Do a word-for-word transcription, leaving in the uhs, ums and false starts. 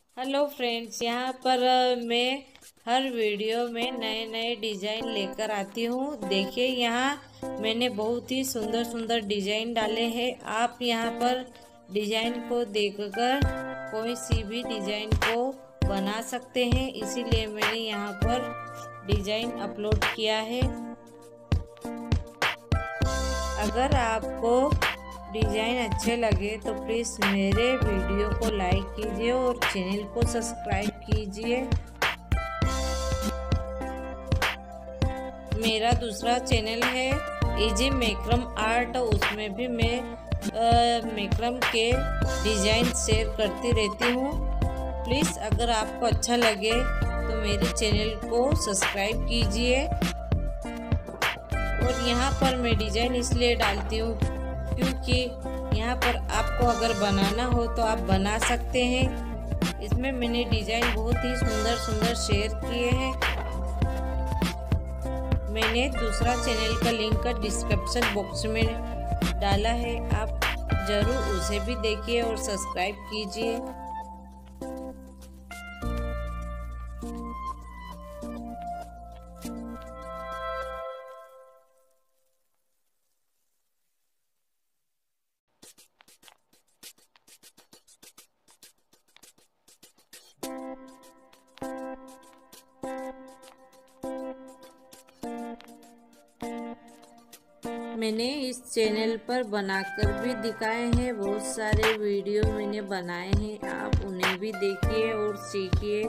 Hello friends, यहाँ पर अ, मैं हर वीडियो में नए नए डिज़ाइन लेकर आती हूँ। देखिए, यहाँ मैंने बहुत ही सुंदर सुंदर डिज़ाइन डाले हैं। आप यहाँ पर डिज़ाइन को देखकर कोई सी भी डिज़ाइन को बना सकते हैं, इसीलिए मैंने यहाँ पर डिज़ाइन अपलोड किया है। अगर आपको डिज़ाइन अच्छे लगे तो प्लीज़ मेरे वीडियो को लाइक कीजिए और चैनल को सब्सक्राइब कीजिए। मेरा दूसरा चैनल है इजी मेक्रम आर्ट, उसमें भी मैं मेक्रम के डिज़ाइन शेयर करती रहती हूँ। प्लीज़ अगर आपको अच्छा लगे तो मेरे चैनल को सब्सक्राइब कीजिए। और यहाँ पर मैं डिज़ाइन इसलिए डालती हूँ क्योंकि यहाँ पर आपको अगर बनाना हो तो आप बना सकते हैं। इसमें मैंने डिज़ाइन बहुत ही सुंदर सुंदर शेयर किए हैं। मैंने दूसरा चैनल का लिंक डिस्क्रिप्शन बॉक्स में डाला है, आप ज़रूर उसे भी देखिए और सब्सक्राइब कीजिए। मैंने इस चैनल पर बनाकर भी दिखाए हैं, बहुत सारे वीडियो मैंने बनाए हैं, आप उन्हें भी देखिए और सीखिए।